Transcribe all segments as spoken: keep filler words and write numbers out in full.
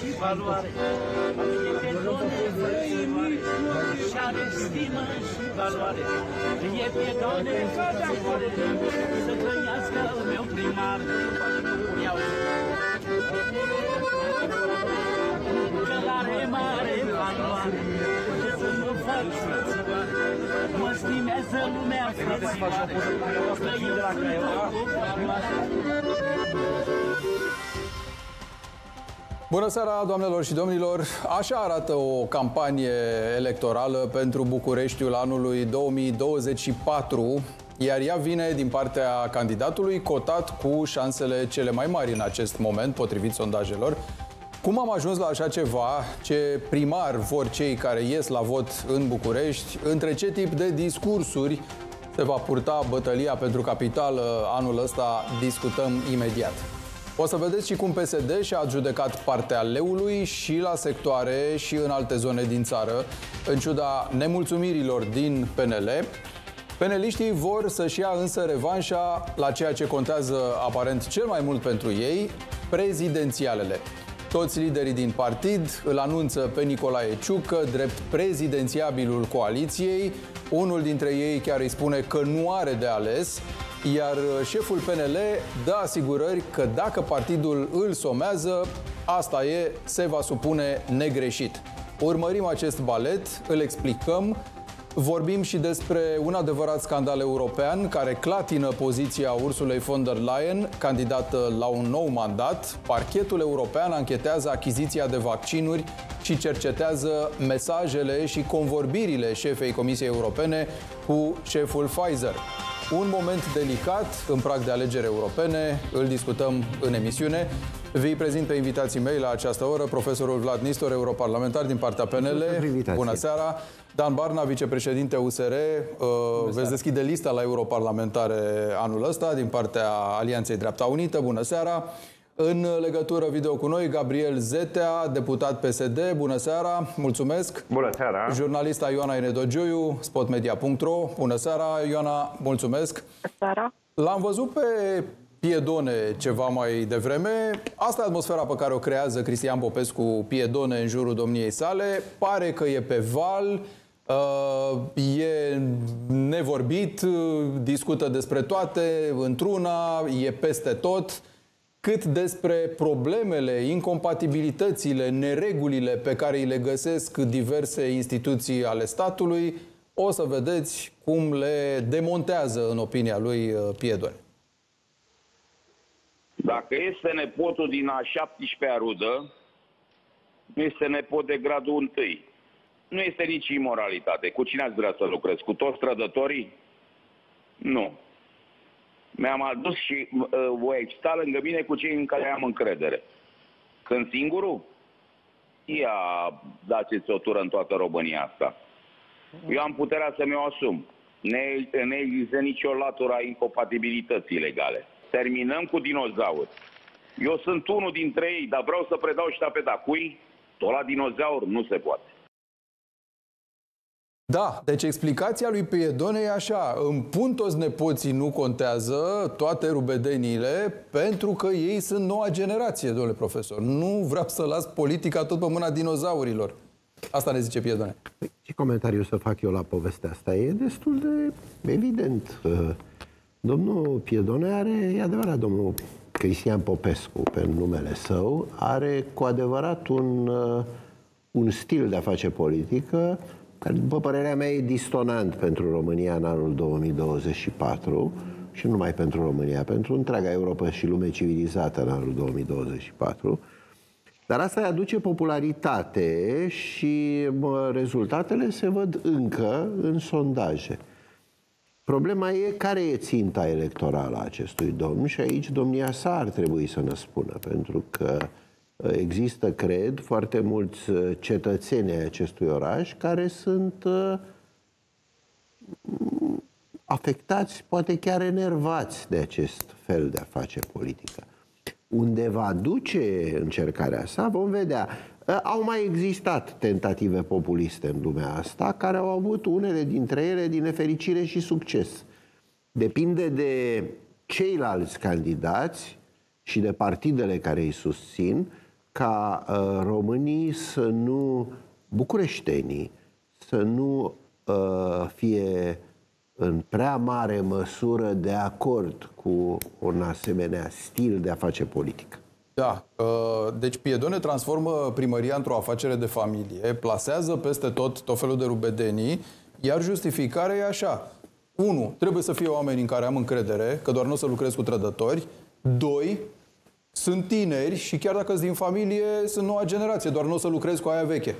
și valoare. E pe Doamne frăimare și are stimă și valoare. E pe Doamne frăimare să trăiască al meu primar. Iau. Că l-are mare valoare, să nu fac frățioare. Mă stimează lumea frățioare, că eu sunt cu valoare. Bună seara, doamnelor și domnilor! Așa arată o campanie electorală pentru Bucureștiul anului două mii douăzeci și patru, iar ea vine din partea candidatului cotat cu șansele cele mai mari în acest moment, potrivit sondajelor. Cum am ajuns la așa ceva? Ce primar vor cei care ies la vot în București? Între ce tip de discursuri se va purta bătălia pentru capitală anul ăsta? Discutăm imediat. O să vedeți și cum P S D și-a adjudecat partea leului și la sectoare și în alte zone din țară, în ciuda nemulțumirilor din P N L. Peneliștii vor să-și ia însă revanșa la ceea ce contează aparent cel mai mult pentru ei, prezidențialele. Toți liderii din partid îl anunță pe Nicolae Ciucă drept prezidențiabilul coaliției. Unul dintre ei chiar îi spune că nu are de ales, iar șeful P N L dă asigurări că dacă partidul îl somează, asta e, se va supune negreșit. Urmărim acest balet, îl explicăm. Vorbim și despre un adevărat scandal european care clatină poziția Ursulei von der Leyen, candidată la un nou mandat. Parchetul european anchetează achiziția de vaccinuri și cercetează mesajele și convorbirile șefei Comisiei Europene cu șeful Pfizer. Un moment delicat în prag de alegeri europene, îl discutăm în emisiune. Vi prezint pe invitații mei la această oră, profesorul Vlad Nistor, europarlamentar din partea P N L. Bună seara! Dan Barna, vicepreședinte U S R, uh, veți deschide lista la europarlamentare anul ăsta din partea Alianței Dreapta Unită. Bună seara! În legătură video cu noi, Gabriel Zetea, deputat P S D. Bună seara! Mulțumesc! Bună seara! Jurnalista Ioana Iredogioiu, spotmedia punct ro. Bună seara, Ioana! Mulțumesc! Bună seara! L-am văzut pe Piedone ceva mai devreme. Asta e atmosfera pe care o creează Cristian Popescu Piedone în jurul domniei sale. Pare că e pe val, e nevorbit, discută despre toate, într-una, e peste tot. Cât despre problemele, incompatibilitățile, neregulile pe care îi le găsesc diverse instituții ale statului, o să vedeți cum le demontează în opinia lui Piedone. Dacă este nepotul din a șaptesprezecea rudă, nu este nepot de gradul întâi. Nu este nici imoralitate. Cu cine ați vrea să lucrezi? Cu toți trădătorii? Nu. Mi-am adus și uh, voi sta lângă mine cu cei în care am încredere. Când singurul? Ia dați-ți o tură în toată România asta. Eu am puterea să mi-o asum. Ne, ne există nicio latură a incompatibilității legale. Terminăm cu dinozauri. Eu sunt unul dintre ei, dar vreau să predau ștafeta. Cui? Tot la dinozauri nu se poate. Da, deci explicația lui Piedone e așa: îmi pun toți nepoții, nu contează, toate rubedeniile, pentru că ei sunt noua generație, domnule profesor. Nu vreau să las politica tot pe mâna dinozaurilor. Asta ne zice Piedone. Ce comentariu să fac eu la povestea asta? E destul de evident. Domnul Piedone are, e adevărat, domnul Cristian Popescu, pe numele său, are cu adevărat un, un stil de a face politică care, după părerea mea, e distonant pentru România în anul două mii douăzeci și patru și nu numai pentru România, pentru întreaga Europa și lume civilizată în anul două mii douăzeci și patru. Dar asta îi aduce popularitate și bă, rezultatele se văd încă în sondaje. Problema e care e ținta electorală a acestui domn și aici domnia sa ar trebui să ne spună, pentru că există, cred, foarte mulți cetățeni ai acestui oraș care sunt afectați, poate chiar enervați de acest fel de a face politică. Unde va duce încercarea sa, vom vedea. Au mai existat tentative populiste în lumea asta, care au avut unele dintre ele, din nefericire, și succes. Depinde de ceilalți candidați și de partidele care îi susțin ca uh, românii să nu, bucureștenii, să nu uh, fie în prea mare măsură de acord cu un asemenea stil de a face politică. Da. Deci Piedone transformă primăria într-o afacere de familie, plasează peste tot tot felul de rubedenii, iar justificarea e așa. Unu, trebuie să fie oameni în care am încredere, că doar nu o să lucrez cu trădători. Doi, sunt tineri și chiar dacă sunt din familie, sunt noua generație, doar nu o să lucrez cu aia veche.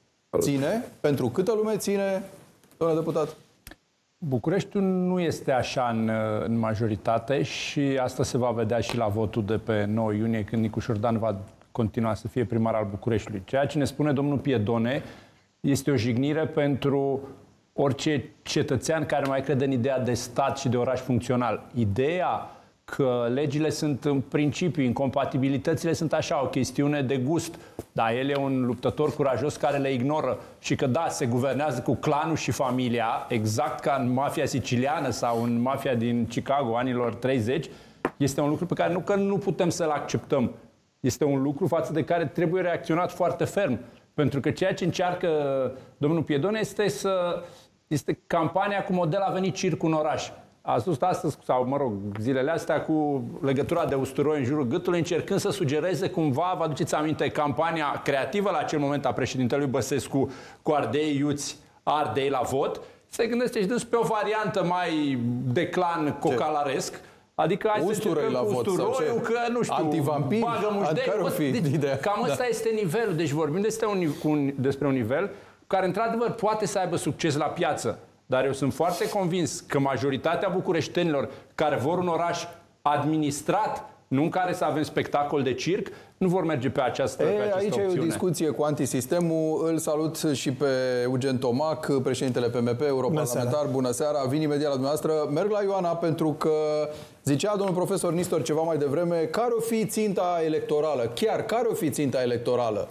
Ține? Pentru câtă lume ține, domnule deputat? Bucureștiul nu este așa în, în majoritate și asta se va vedea și la votul de pe nouă iunie, când Nicu Șordan va continua să fie primar al Bucureștiului. Ceea ce ne spune domnul Piedone este o jignire pentru orice cetățean care mai crede în ideea de stat și de oraș funcțional. Ideea că legile sunt în principiu, incompatibilitățile sunt așa, o chestiune de gust. Da, el e un luptător curajos care le ignoră și că da, se guvernează cu clanul și familia, exact ca în mafia siciliană sau în mafia din Chicago anilor treizeci, este un lucru pe care nu că nu putem să-l acceptăm. Este un lucru față de care trebuie reacționat foarte ferm. Pentru că ceea ce încearcă domnul Piedone este să este campania cu model a venit circul în oraș. A spus astăzi, sau mă rog, zilele astea cu legătura de usturoi în jurul gâtului, încercând să sugereze cumva, vă aduceți aminte, campania creativă la acel moment a președintelui Băsescu cu ardei iuți, ardei la vot, se gândește și dâns pe o variantă mai de clan cocalaresc, adică hai usturoi să la vot, usturoiul, că nu știu, antivampiri, bagă muștei. care o fi deci, ideea? cam ăsta da. este nivelul. Deci vorbim despre un, un, despre un nivel care, într-adevăr, poate să aibă succes la piață. Dar eu sunt foarte convins că majoritatea bucureștenilor care vor un oraș administrat, nu în care să avem spectacol de circ, nu vor merge pe această, e, pe această aici opțiune. e o discuție cu antisistemul. Îl salut și pe Eugen Tomac, președintele P M P, europarlamentar. Bună seara! Vin imediat la dumneavoastră. Merg la Ioana pentru că zicea domnul profesor Nistor ceva mai devreme, care o fi ținta electorală? Chiar, care o fi ținta electorală?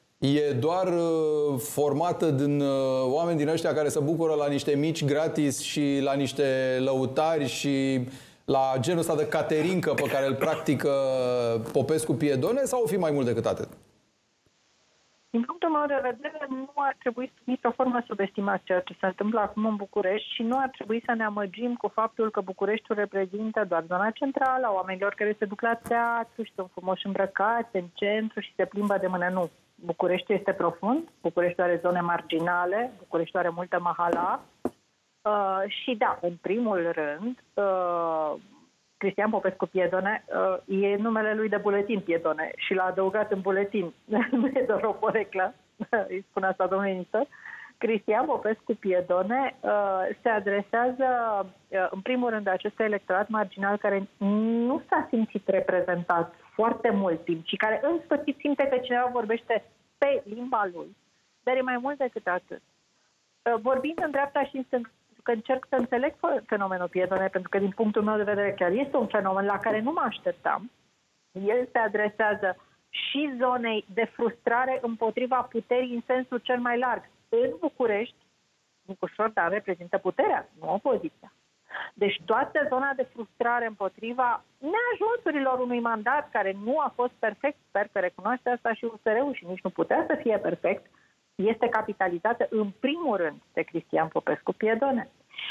E doar uh, formată din uh, oameni din ăștia care se bucură la niște mici gratis și la niște lăutari și la genul ăsta de caterincă pe care îl practică Popescu Piedone, sau o fi mai mult decât atât? Din punctul meu de vedere, nu ar trebui sub nicio formă subestimat ceea ce se întâmplă acum în București și nu ar trebui să ne amăgim cu faptul că Bucureștiul reprezintă doar zona centrală a oamenilor care se duc la teatru și sunt frumoși îmbrăcați în centru și se plimbă de mână. Nu. Bucureștiul este profund, Bucureștiul are zone marginale, Bucureștiul are multă mahala uh, și da, în primul rând, uh, Cristian Popescu Piedone uh, e numele lui de buletin Piedone și l-a adăugat în buletin. Nu e doar o poreclă, îi spune asta domnul ministru. Cristian Popescu Piedone uh, se adresează, uh, în primul rând, acestui electorat marginal care nu s-a simțit reprezentat foarte mult timp și care în sfârșit simte că cineva vorbește pe limba lui, dar e mai mult decât atât. Uh, vorbind în dreapta și în stânga, că încerc să înțeleg fenomenul Piedone, pentru că din punctul meu de vedere chiar este un fenomen la care nu mă așteptam. El se adresează și zonei de frustrare împotriva puterii în sensul cel mai larg. În București, Nicu Șordan reprezintă puterea, nu opoziția. Deci toată zona de frustrare împotriva neajunsurilor unui mandat care nu a fost perfect, sper că recunoaște asta și U S R-ul și nici nu putea să fie perfect, este capitalizată în primul rând de Cristian Popescu Piedone.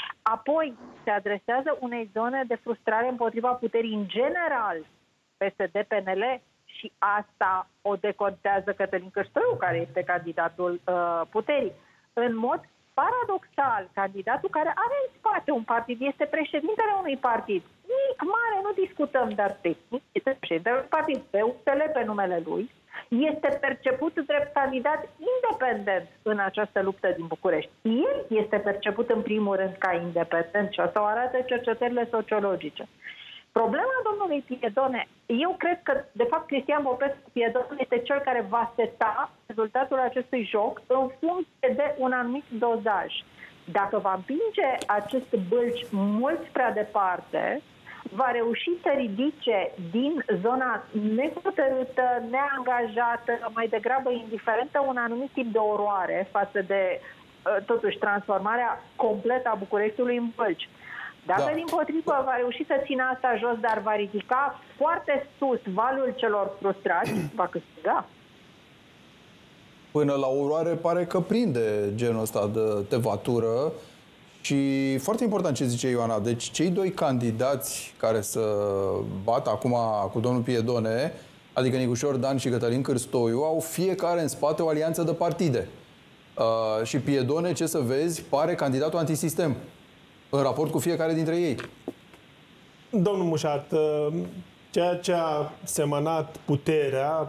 Apoi se adresează unei zone de frustrare împotriva puterii în general, P S D P N L, și asta o decontează Cătălin Câștoiu, care este candidatul uh, puterii. În mod paradoxal, candidatul care are în spate un partid, este președintele unui partid. Mic, mare, nu discutăm, dar tehnic, este președintele unui partid, pe U S L, pe numele lui, este perceput drept candidat independent în această luptă din București. El este perceput în primul rând ca independent și asta o arată cercetările sociologice. Problema domnului Piedone, eu cred că, de fapt, Cristian Popescu Piedone este cel care va seta rezultatul acestui joc în funcție de un anumit dozaj. Dacă va împinge acest bâlci mult prea departe, va reuși să ridice din zona nehotărâtă, neangajată, mai degrabă indiferentă, un anumit tip de oroare față de, totuși, transformarea completă a Bucureștiului în bălci. Dacă, da, din potrivă, va reuși să țină asta jos, dar va ridica foarte sus valul celor frustrați, va câștiga. Până la urmare pare că prinde genul ăsta de tevatură. Și foarte important ce zice Ioana, deci cei doi candidați care să bată acum cu domnul Piedone, adică Nicușor Dan și Cătălin Cârstoiu, au fiecare în spate o alianță de partide. Uh, și Piedone, ce să vezi, pare candidatul antisistem în raport cu fiecare dintre ei. Domnul Mușat, ceea ce a semănat puterea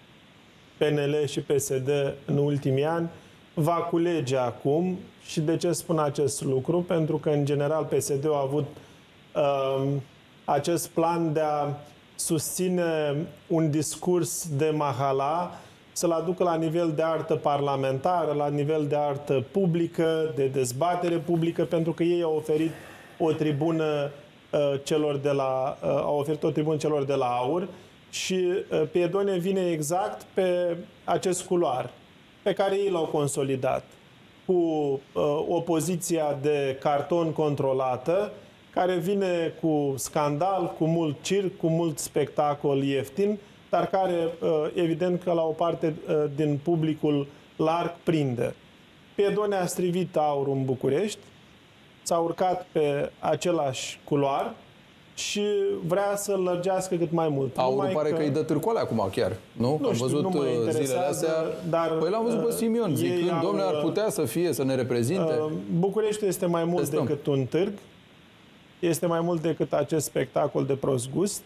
P N L și P S D în ultimii ani va culege acum. Și de ce spun acest lucru? Pentru că, în general, P S D-ul a avut uh, acest plan de a susține un discurs de mahala, să-l aducă la nivel de artă parlamentară, la nivel de artă publică, de dezbatere publică, pentru că ei au oferit o tribună uh, celor de la, uh, au oferit o tribună celor de la AUR și uh, Piedone vine exact pe acest culoar pe care ei l-au consolidat, cu uh, opoziția de carton controlată, care vine cu scandal, cu mult circ, cu mult spectacol ieftin, dar care, uh, evident că la o parte uh, din publicul larg prinde. Piedone a strivit aurul în București, s-a urcat pe același culoar și vrea să lărgească cât mai mult. Aurul Numai pare că, că îi dă târcoale acum chiar, nu? Nu Am știu, văzut nu mă zilele astea. dar, păi l-am văzut pe Simion zicând, au, domnule, ar putea să fie, să ne reprezinte. București este mai mult Testăm. decât un târg, este mai mult decât acest spectacol de prost gust.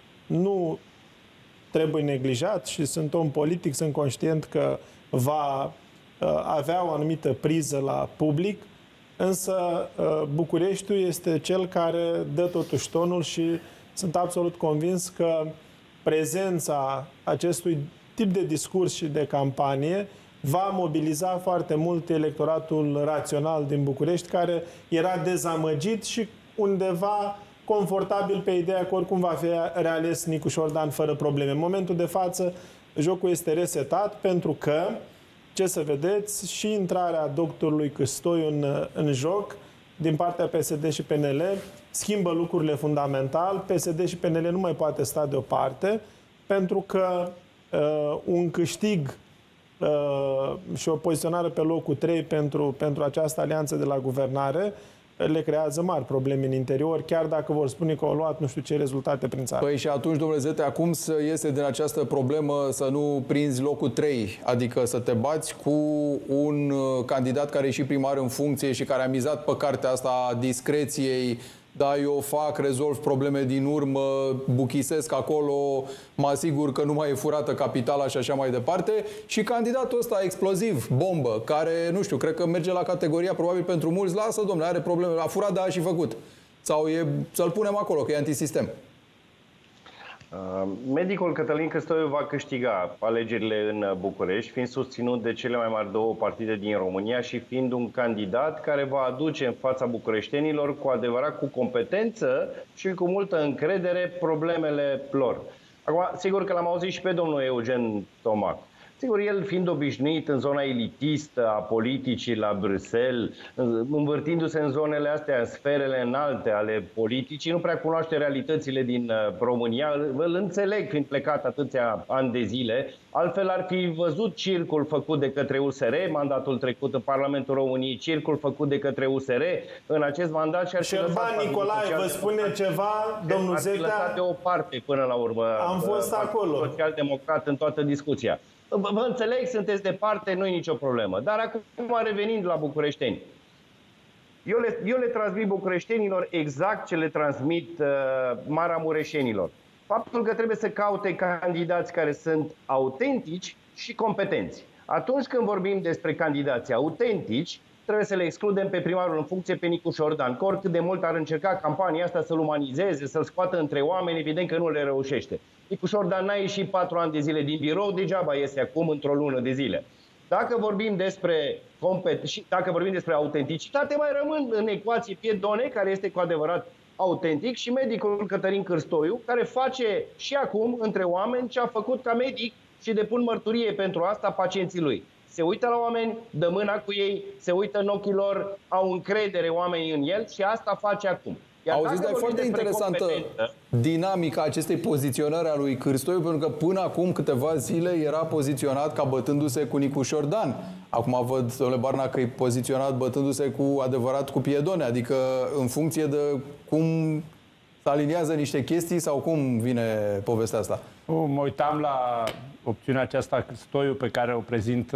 Nu trebuie neglijat și sunt om politic, sunt conștient că va uh, avea o anumită priză la public, însă uh, Bucureștiul este cel care dă totuși tonul și sunt absolut convins că prezența acestui tip de discurs și de campanie va mobiliza foarte mult electoratul rațional din București, care era dezamăgit și undeva confortabil pe ideea că oricum va fi reales Nicușor Dan fără probleme. În momentul de față, jocul este resetat pentru că, ce să vedeți, și intrarea doctorului Cârstoiu în, în joc din partea P S D și P N L schimbă lucrurile fundamental. P S D și P N L nu mai poate sta deoparte pentru că uh, un câștig uh, și o poziționare pe locul trei pentru, pentru această alianță de la guvernare le creează mari probleme în interior, chiar dacă vor spune că au luat nu știu ce rezultate prin țară. Păi și atunci, domnule Zete, acum să iese din această problemă să nu prinzi locul trei, adică să te bați cu un candidat care e și primar în funcție și care a mizat pe cartea asta a discreției, da, eu fac, rezolv probleme din urmă, buchisesc acolo, mă asigur că nu mai e furată capitala și așa mai departe, și candidatul ăsta exploziv, bombă, care, nu știu, cred că merge la categoria, probabil pentru mulți, lasă, domnule, are probleme, a furat, dar a și făcut. Sau e, să-l punem acolo, că e antisistem. Medicul Cătălin Cârstoiu va câștiga alegerile în București, fiind susținut de cele mai mari două partide din România și fiind un candidat care va aduce în fața bucureștenilor cu adevărat, cu competență și cu multă încredere problemele lor. Acum, sigur că l-am auzit și pe domnul Eugen Tomac. Sigur, el fiind obișnuit în zona elitistă a politicii la Bruxelles, învârtindu-se în zonele astea, în sferele înalte ale politicii, nu prea cunoaște realitățile din România. Îl înțeleg, fiind plecat atâția ani de zile. Altfel ar fi văzut circul făcut de către U S R, mandatul trecut în Parlamentul României, circul făcut de către U S R în acest mandat și ar fi Șerban Nicolae vă spune ceva, domnul Zetea? Ar fi lăsat deoparte până la urmă. Am fost acolo. Social-democrat în toată discuția. Vă înțeleg, sunteți departe, nu e nicio problemă. Dar acum, revenind la bucureșteni, eu le, eu le transmit bucureștenilor exact ce le transmit uh, maramureșenilor. Faptul că trebuie să caute candidați care sunt autentici și competenți. Atunci când vorbim despre candidații autentici, trebuie să le excludem pe primarul în funcție, pe Nicușor Dan. Că oricât de mult ar încerca campania asta să-l umanizeze, să-l scoată între oameni, evident că nu le reușește. Nicușor Dan n-a ieșit patru ani de zile din birou, degeaba iese acum într-o lună de zile. Dacă vorbim despre compet- și dacă vorbim despre autenticitate, mai rămân în ecuație Piedone, care este cu adevărat autentic, și medicul Cătălin Cârstoiu, care face și acum între oameni ce a făcut ca medic și depun mărturie pentru asta pacienții lui. Se uită la oameni, dă mâna cu ei, se uită în ochii lor, au încredere oamenii în el și asta face acum. Auziți, dar e foarte interesantă dinamica acestei poziționări a lui Cârstoiu, pentru că până acum câteva zile era poziționat ca bătându-se cu Nicu Șordan. Acum văd, domnule Barna, că e poziționat bătându-se cu adevărat cu Piedone, adică în funcție de cum se aliniază niște chestii sau cum vine povestea asta? O, mă uitam la opțiunea aceasta Cârstoiu pe care o prezintă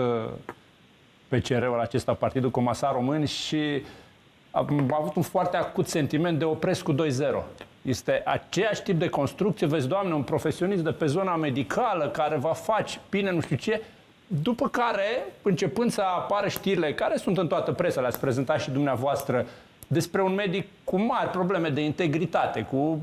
P C R-ul acesta, Partidul Comasar Român, și am avut un foarte acut sentiment de Oprescu doi zero. Este aceeași tip de construcție, vezi, Doamne, un profesionist de pe zona medicală care va face bine nu știu ce, după care, începând să apară știrile care sunt în toată presa, le-ați prezentat și dumneavoastră, despre un medic cu mari probleme de integritate, cu,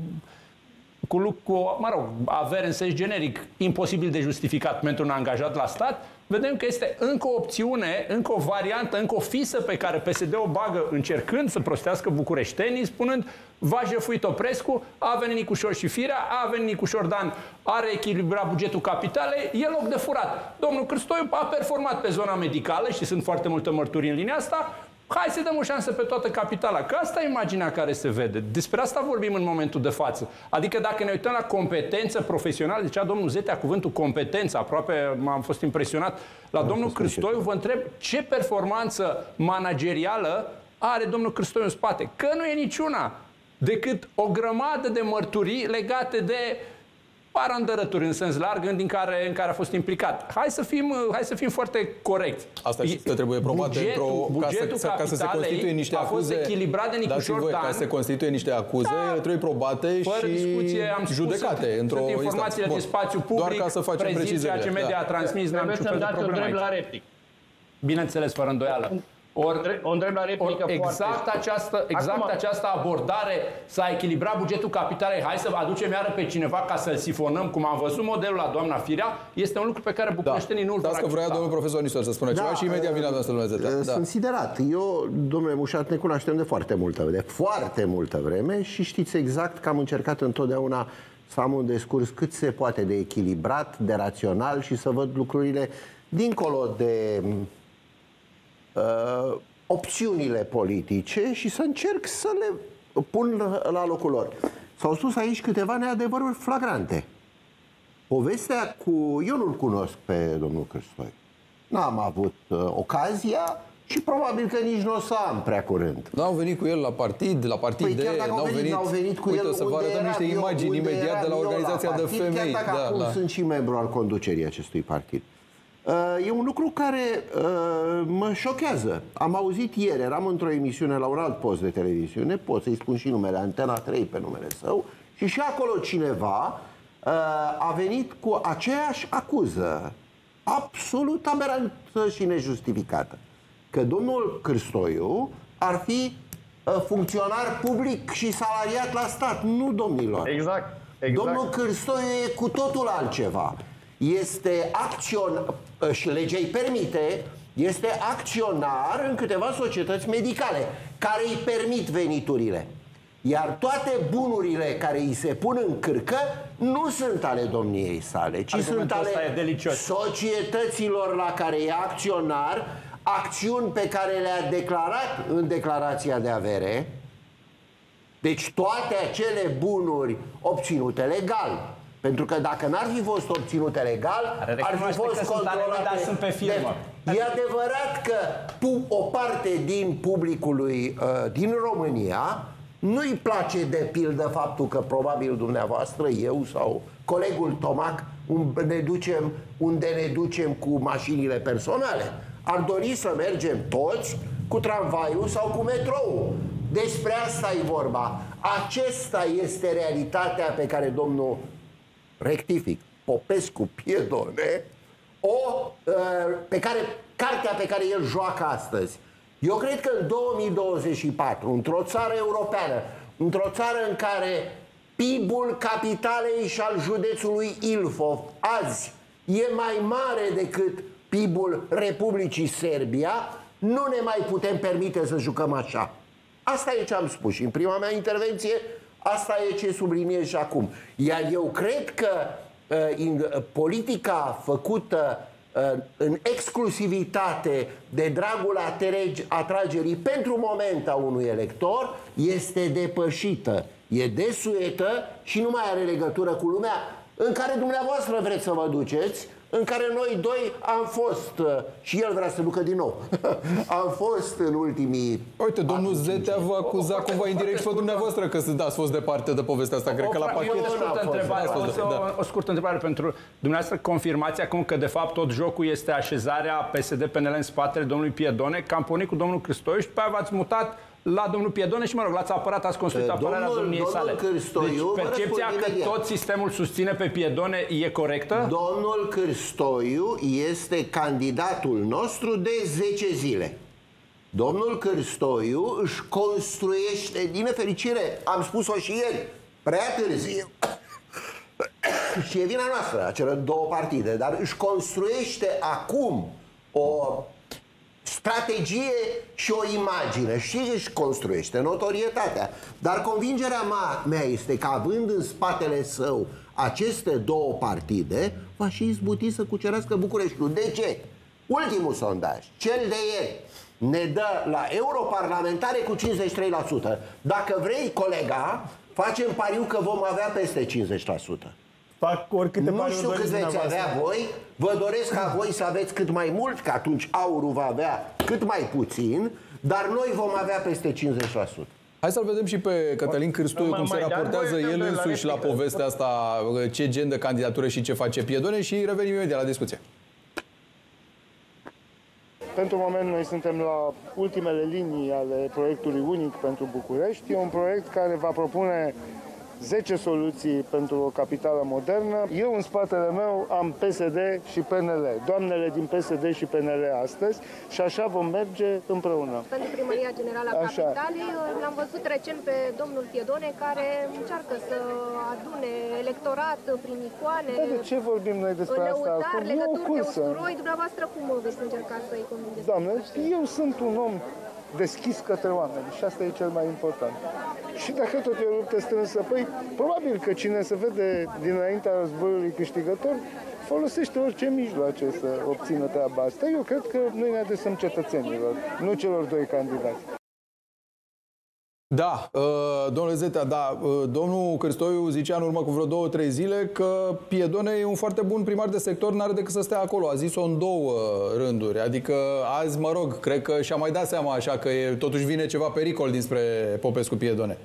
cu, cu mă rog, avere în sens generic imposibil de justificat pentru un angajat la stat, vedem că este încă o opțiune, încă o variantă, încă o fisă pe care P S D o bagă încercând să prostească bucureștenii, spunând v-a jefuit Oprescu, a venit Nicușor și Firea, a venit Nicu Șordan, are echilibrat bugetul capitalei, e loc de furat. Domnul Cârstoiu a performat pe zona medicală și sunt foarte multe mărturii în linia asta. Hai să dăm o șansă pe toată capitala, că asta e imaginea care se vede. Despre asta vorbim în momentul de față. Adică dacă ne uităm la competență profesională, zicea domnul Zetea cuvântul competență, aproape m-am fost impresionat. La domnul Cârstoiu vă întreb ce performanță managerială are domnul Cârstoiu în spate. Că nu e niciuna decât o grămadă de mărturii legate de parandărături în sens larg în care, în care a fost implicat. Hai să fim, hai să fim foarte corecți. Asta știți că trebuie probat într-o... Ca să, ca să se constituie niște acuze... A fost echilibrat de Nicu Șordan. Ca să se constituie niște acuze, da, ele trebuie probate fără și discuție, am judecate într-o instanță. Informațiile din spațiu public, doar ca să facem precizările. Ce media a transmis, n-am niciun fel de problemă aici. Bineînțeles, fără îndoială. Or, o întreb la replică or, exact foarte... această, exact Acum... această abordare s-a echilibrat bugetul capitalei, hai să aducem iară pe cineva ca să-l sifonăm, cum am văzut modelul la doamna Firea, este un lucru pe care bucureștenii da. nu-l vor accepta. Dați că vrea domnul profesor Nistor să spună da, ceva și imediat vine la domnul Zeta. Sunt Da. siderat. Eu, domnule Mușat, ne cunoaștem de foarte multă, de foarte multă vreme și știți exact că am încercat întotdeauna să am un discurs cât se poate de echilibrat, de rațional și să văd lucrurile dincolo de... Uh, opțiunile politice și să încerc să le pun la locul lor. S-au spus aici câteva neadevăruri flagrante. Povestea cu... Eu nu-l cunosc pe domnul Cârstoiu. N-am avut uh, ocazia și probabil că nici nu o să am prea curând. N-au venit cu el la partid, la partid păi de... N-au venit, n-au venit cu uite, el să vă arătăm niște imagini imediat de la organizația la partid, de femei. Chiar dacă da, acum da. sunt și membru al conducerii acestui partid. E un lucru care uh, mă șochează. Am auzit ieri, eram într-o emisiune la un alt post de televiziune, pot să-i spun și numele, Antena trei pe numele său, și și acolo cineva uh, a venit cu aceeași acuză, absolut aberantă și nejustificată, că domnul Cârstoiu ar fi uh, funcționar public și salariat la stat. Nu, domnilor. Exact. exact. Domnul Cârstoiu e cu totul altceva. Este acționar, și legea îi permite, este acționar în câteva societăți medicale care îi permit veniturile. Iar toate bunurile care îi se pun în cârcă nu sunt ale domniei sale, ci sunt ale societăților la care e acționar, acțiuni pe care le-a declarat în declarația de avere. Deci toate acele bunuri obținute legal. Pentru că dacă n-ar fi fost obținute legal, ar fi fost controlate. Dar sunt pe firmă. E adevărat că o parte din publicului uh, din România nu-i place de pildă faptul că probabil dumneavoastră, eu sau colegul Tomac ne ducem unde ne ducem cu mașinile personale. Ar dori să mergem toți cu tramvaiul sau cu metrou. Despre asta e vorba. Acesta este realitatea pe care domnul rectific, Popescu Piedone, o, pe care, cartea pe care el joacă astăzi. Eu cred că în două mii douăzeci și patru, într-o țară europeană, într-o țară în care P I B-ul capitalei și al județului Ilfov azi e mai mare decât P I B-ul Republicii Serbia, nu ne mai putem permite să jucăm așa. Asta e ce am spus și în prima mea intervenție. Asta e ce subliniez și acum. Iar eu cred că uh, in, politica făcută în exclusivitate de dragul atragerii pentru moment a unui elector este depășită, e desuetă și nu mai are legătură cu lumea în care dumneavoastră vreți să vă duceți, în care noi doi am fost, și el vrea să ducă din nou, am fost în ultimii... Uite, domnul Zetea vă acuza cumva indirect și pe dumneavoastră că sunteți fost departe de povestea asta, cred că la pachet... O scurtă întrebare, o, o scurtă întrebare pentru dumneavoastră, confirmați acum că de fapt tot jocul este așezarea P S D P N L în spatele domnului Piedone, că am pornit cu domnul Cârstoiu și după aia v-ați mutat la domnul Piedone și, mă rog, l-ați apărat, ați construit apărarea domniei sale. Cârstoiu, deci percepția că tot sistemul susține pe Piedone e corectă? Domnul Cârstoiu este candidatul nostru de zece zile. Domnul Cârstoiu își construiește, din nefericire, am spus-o și ieri, prea târziu, și e vina noastră, acele două partide, dar își construiește acum o strategie și o imagine și își construiește notorietatea. Dar convingerea mea este că, având în spatele său aceste două partide, va și izbuti să cucerească Bucureștiul. De ce? Ultimul sondaj, cel de ieri, ne dă la europarlamentare cu cincizeci și trei la sută. Dacă vrei, colega, facem pariu că vom avea peste cincizeci la sută. Fac oricâte nu știu cât veți avea voi, vă doresc ca voi să aveți cât mai mult, că atunci aurul va avea cât mai puțin, dar noi vom avea peste cincizeci la sută. Hai să-l vedem și pe Cătălin Cârstoiu cum se raportează el însuși la povestea asta, ce gen de candidatură și ce face Piedone, și revenim imediat la discuție. Pentru moment noi suntem la ultimele linii ale proiectului unic pentru București. E un proiect care va propune zece soluții pentru o capitală modernă. Eu în spatele meu am P S D și P N L, doamnele din P S D și P N L astăzi, și așa vom merge împreună. Pentru Primăria Generală a așa. Capitalei l-am văzut recent pe domnul Piedone, care încearcă să adune electorat prin icoane. Dar de ce vorbim noi despre asta acum? Legături de usturoi, dumneavoastră cum veți încerca să-i convingeți? Doamne, eu sunt un om deschis către oameni și asta e cel mai important. Și dacă tot e o luptă strânsă, păi probabil că cine se vede dinaintea războiului câștigător folosește orice mijloace să obțină treaba asta. Eu cred că noi ne adresăm cetățenilor, nu celor doi candidați. Da, domnule Zetea, da, domnul Cârstoiu zicea în urmă cu vreo două, trei zile că Piedone e un foarte bun primar de sector, n-are decât să stea acolo. A zis-o în două rânduri, adică azi, mă rog, cred că și-a mai dat seama așa că e, totuși vine ceva pericol dinspre Popescu-Piedone.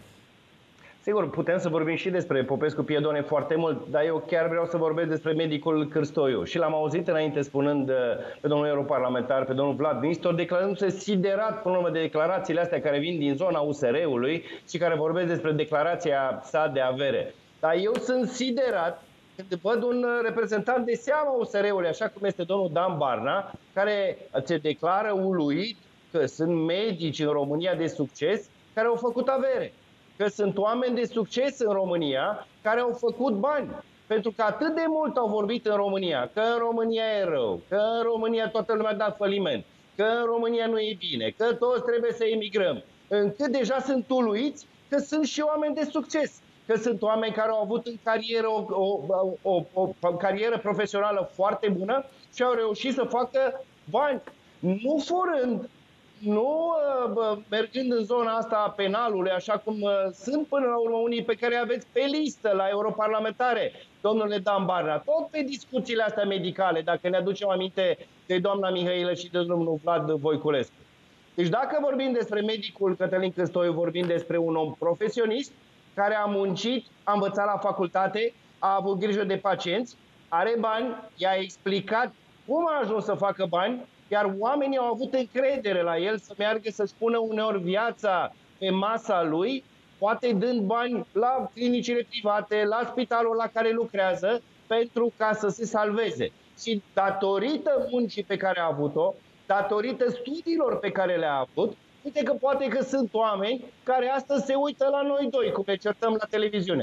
Sigur, putem să vorbim și despre Popescu-Piedone foarte mult, dar eu chiar vreau să vorbesc despre medicul Cârstoiu. Și l-am auzit înainte spunând pe domnul europarlamentar, pe domnul Vlad Nistor, declarându-se siderat până la urmă de declarațiile astea care vin din zona U S R-ului și care vorbesc despre declarația sa de avere. Dar eu sunt siderat când văd un reprezentant de seama U S R-ului, așa cum este domnul Dan Barna, care se declară uluit că sunt medici în România de succes care au făcut avere. Că sunt oameni de succes în România care au făcut bani. Pentru că atât de mult au vorbit în România, că în România e rău, că în România toată lumea a dat faliment, că în România nu e bine, că toți trebuie să emigrăm, încât deja sunt uluiți că sunt și oameni de succes. Că sunt oameni care au avut în carieră o, o, o, o, o carieră profesională foarte bună și au reușit să facă bani. Nu furând, nu bă, mergând în zona asta a penalului, așa cum uh, sunt până la urmă unii pe care aveți pe listă la europarlamentare, domnule Dan Barna, tot pe discuțiile astea medicale, dacă ne aducem aminte de doamna Mihailă și de domnul Vlad Voiculescu. Deci dacă vorbim despre medicul Cătălin Cârstoiu, vorbim despre un om profesionist care a muncit, a învățat la facultate, a avut grijă de pacienți, are bani, i-a explicat cum a ajuns să facă bani, iar oamenii au avut încredere la el să meargă să spună uneori viața pe masa lui, poate dând bani la clinicile private, la spitalul la care lucrează, pentru ca să se salveze. Și datorită muncii pe care a avut-o, datorită studiilor pe care le-a avut, uite că poate că sunt oameni care astăzi se uită la noi doi, cum ne certăm la televiziune.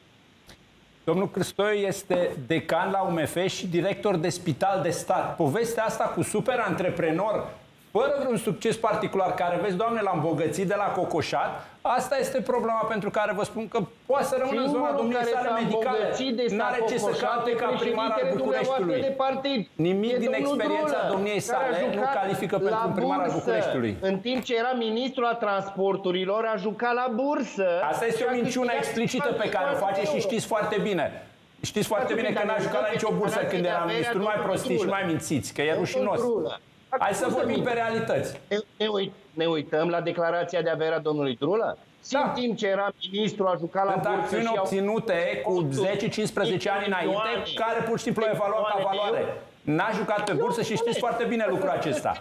Domnul Cârstoiu este decan la U M F și director de spital de stat. Povestea asta cu super antreprenor fără vreun succes particular, care, vezi, Doamne, l-a îmbogățit de la cocoșat, asta este problema pentru care vă spun că poate să rămână în zona domniei sale medicale. N-are ce să caute ca primar al Bucureștiului. Nimic din experiența domniei sale nu califică pentru un primar al Bucureștiului. În timp ce era ministru al transporturilor, a jucat la bursă. Asta este o minciună explicită pe care o face și știți foarte bine. Știți foarte bine că n-a jucat la nicio bursă când era ministru. Nu mai prostiți și mai mințiți, că e rușinos. Hai să vorbim pe realități. Ne, ne, uit, ne uităm la declarația de avere a domnului Drulă? Da. În timp ce era ministru, a jucat la bursă. Sunt acțiuni obținute cu zece cincisprezece ani înainte, care pur și simplu au evaluat ca valoare. N-a jucat pe bursă și știți foarte bine lucrul acesta.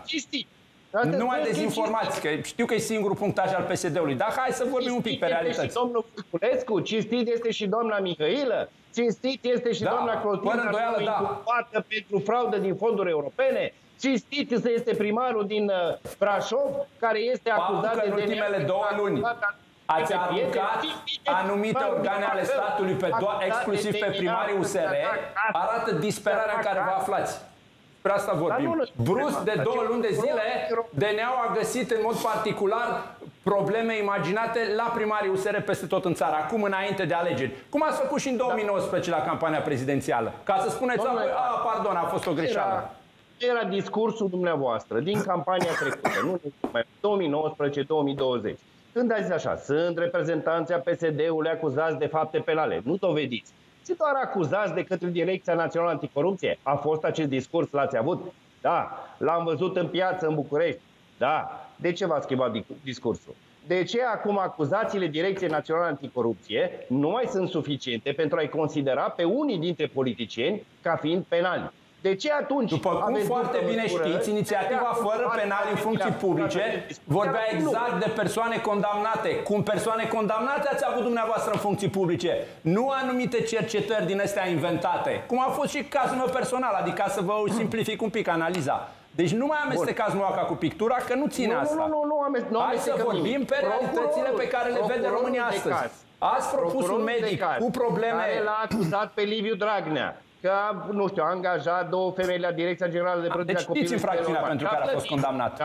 Nu mai dezinformați, că știu că e singurul punctaj al P S D-ului, dar hai să vorbim un pic pe realități. Cinstit este și domnul Voiculescu, cinstit este și doamna Mihailă, cinstit este și da, doamna Clotilde, incubată da. pentru fraudă din fonduri europene, cinstit este primarul din Brașov, care este acuzat de... în ultimele două luni ați aruncat anumite organe ale statului pe exclusiv pe primarii U S R, arată disperarea în care vă aflați. Pe asta vorbim. Brusc, de două luni de zile, D N A-ul a găsit în mod particular probleme imaginate la primarii U S R peste tot în țară, acum înainte de alegeri. Cum ați făcut și în două mii nouăsprezece la campania prezidențială? Ca să spuneți, a, pardon, a fost o greșeală. Era discursul dumneavoastră din campania trecută, nu două mii nouăsprezece două mii douăzeci. Când a zis așa, sunt reprezentanții a P S D-ului acuzați de fapte penale, nu dovediți. Și doar acuzați de către Direcția Națională Anticorupție. A fost acest discurs, l-ați avut? Da. L-am văzut în piață, în București? Da. De ce v-ați schimbat discursul? De ce acum acuzațiile Direcției Naționale Anticorupție nu mai sunt suficiente pentru a-i considera pe unii dintre politicieni ca fiind penali? De ce atunci? După cum foarte bine știți, inițiativa fără penali în funcții publice vorbea exact de persoane condamnate. Cum persoane condamnate ați avut dumneavoastră în funcții publice, nu anumite cercetări din astea inventate. Cum a fost și cazul meu personal, adică să vă simplific un pic analiza. Deci nu mai amestecați moaca cu pictura, că nu ține nu, asta. Nu, nu, nu, amest, nu Hai să vorbim pe realitățile pe care le vede România astăzi. Ați propus un medic cu probleme... care l-a acuzat pe Liviu Dragnea că, nu știu, a angajat două femei la Direcția Generală de Protecție a Copilului. Deci știți infracțiunea pentru care a fost condamnat.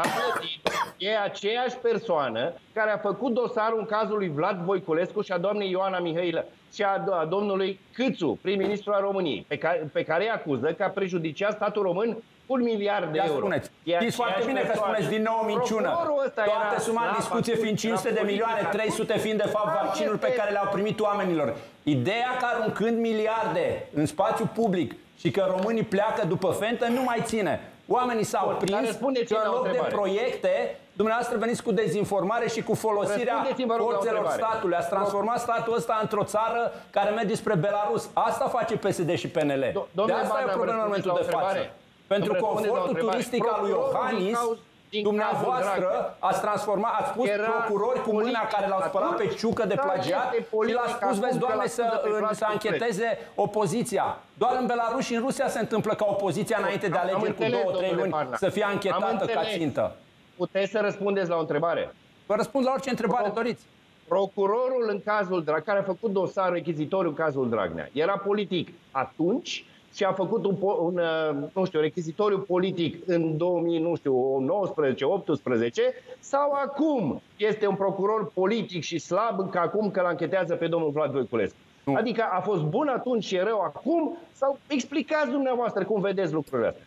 E aceeași persoană care a făcut dosarul în cazul lui Vlad Voiculescu și a doamnei Ioana Mihailă și a, a domnului Câțu, prim-ministru al României, pe care, pe care îi acuză că a prejudiciat statul român un miliard de Ia euro. Spuneți. Știți foarte bine că spuneți din nou minciună. Toată suma în discuție fiind cinci sute de milioane, trei sute fiind de fapt vaccinul pe care le-au primit oamenilor. Ideea că aruncând miliarde în spațiu public și că românii pleacă după fentă nu mai ține. Oamenii s-au prins că în loc de proiecte, dumneavoastră veniți cu dezinformare și cu folosirea forțelor statului. Ați transformat statul ăsta într-o țară care merge spre Belarus. Asta face P S D și P N L. De asta e o problemă în momentul de față. Pentru confortul turistic al lui Iohannis, dumneavoastră ați transformat, ați pus procurori cu mâna care l-au spălat pe ciucă de plagiat și l-ați spus, vezi, Doamne, să, să ancheteze opoziția. Doar în Belarus și în Rusia se întâmplă ca opoziția înainte de alegeri cu două, trei luni să fie anchetată ca țintă. Puteți să răspundeți la o întrebare? Vă răspund la orice întrebare Pro doriți. Procurorul în cazul Dragnea, care a făcut dosarul rechizitoriu în cazul Dragnea, era politic atunci și a făcut un, un nu știu, rechizitoriu politic în două mii nouăsprezece optsprezece sau acum este un procuror politic și slab că acum că l-anchetează pe domnul Vlad Voiculescu? Nu. Adică a fost bun atunci și e rău acum? Sau explicați dumneavoastră cum vedeți lucrurile astea?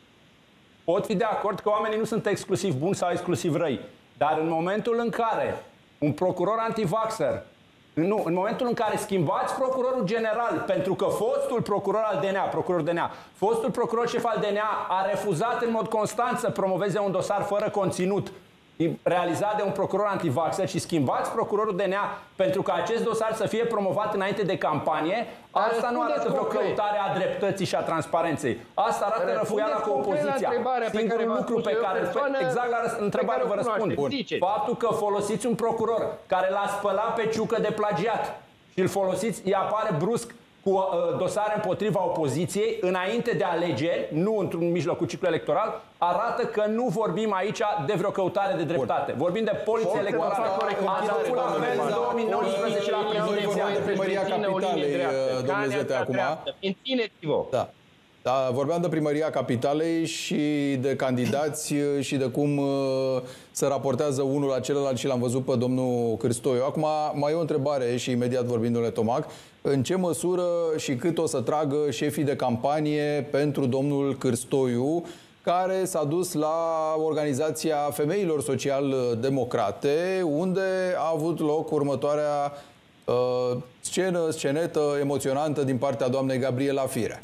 Pot fi de acord că oamenii nu sunt exclusiv buni sau exclusiv răi. Dar în momentul în care un procuror antivaxer, nu, în momentul în care schimbați procurorul general, pentru că fostul procuror al D N A, procuror D N A, fostul procuror șef al D N A a refuzat în mod constant să promoveze un dosar fără conținut realizat de un procuror antivaxer și schimbați procurorul D N A pentru ca acest dosar să fie promovat înainte de campanie, asta nu arată vreo căutare a dreptății și a transparenței. Asta arată răfuiala cu opoziția. Singurul lucru pe care, exact la întrebare vă răspund, faptul că folosiți un procuror care l-a spălat pe ciucă de plagiat și îl folosiți, îi apare brusc cu uh, dosare împotriva opoziției, înainte de alegeri, nu într-un mijlocul ciclu electoral, arată că nu vorbim aici de vreo căutare de dreptate. Bun. Vorbim de poliție electorală. Ați făcut la fel în două mii nouăsprezece la prezidențial. De primăria capitalei, domnule Zete, acum. Mențineți-vă. Da. Da, vorbeam de Primăria Capitalei și de candidați și de cum se raportează unul la celălalt și l-am văzut pe domnul Cârstoiu. Acum mai e o întrebare și imediat vorbim, domnule Tomac. În ce măsură și cât o să tragă șefii de campanie pentru domnul Cârstoiu, care s-a dus la Organizația Femeilor Social-Democrate, unde a avut loc următoarea uh, scenă, scenetă emoționantă din partea doamnei Gabriela Firea.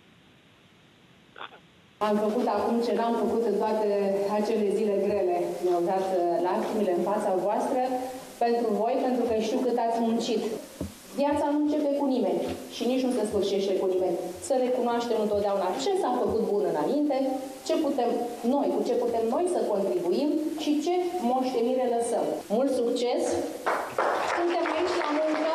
Am făcut acum ce n-am făcut în toate acele zile grele. Mi-au dat lacrimile în fața voastră pentru voi, pentru că știu cât ați muncit. Viața nu începe cu nimeni și nici nu se sfârșește cu nimeni. Să recunoaștem întotdeauna ce s-a făcut bun înainte, ce putem noi, cu ce putem noi să contribuim și ce moștenire lăsăm. Mult succes! Suntem aici la muncă.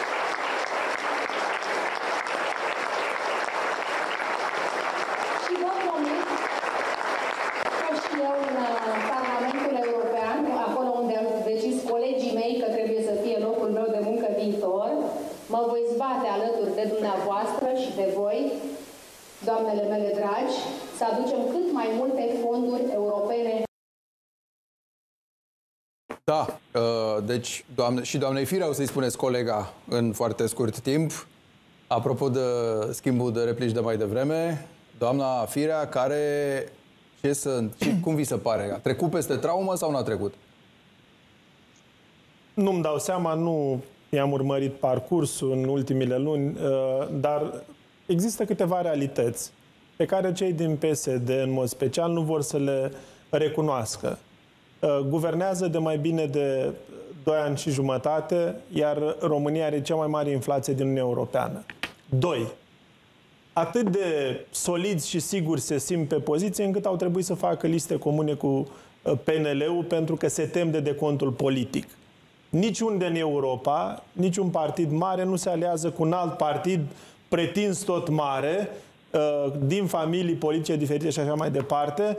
Și vă promit că și eu în Parlamentul European, acolo unde am decis colegii mei că trebuie să fie locul meu de muncă viitor, mă voi zbate alături de dumneavoastră și de voi, doamnele mele dragi, să aducem cât mai multe fonduri europene. Da, deci doamne, și doamnei Firea o să-i spuneți colega în foarte scurt timp. Apropo de schimbul de replici de mai devreme, doamna Firea, care, ce să, ce, cum vi se pare? A trecut peste traumă sau n-a trecut? Nu-mi dau seama, nu i-am urmărit parcursul în ultimile luni, dar există câteva realități pe care cei din P S D, în mod special, nu vor să le recunoască. Guvernează de mai bine de doi ani și jumătate, iar România are cea mai mare inflație din Uniunea Europeană. Doi. Atât de soliți și siguri se simt pe poziție încât au trebuit să facă liste comune cu P N L-ul pentru că se tem de decontul politic. Niciunde în Europa, niciun partid mare nu se aliază cu un alt partid pretins tot mare, din familii politice diferite și așa mai departe,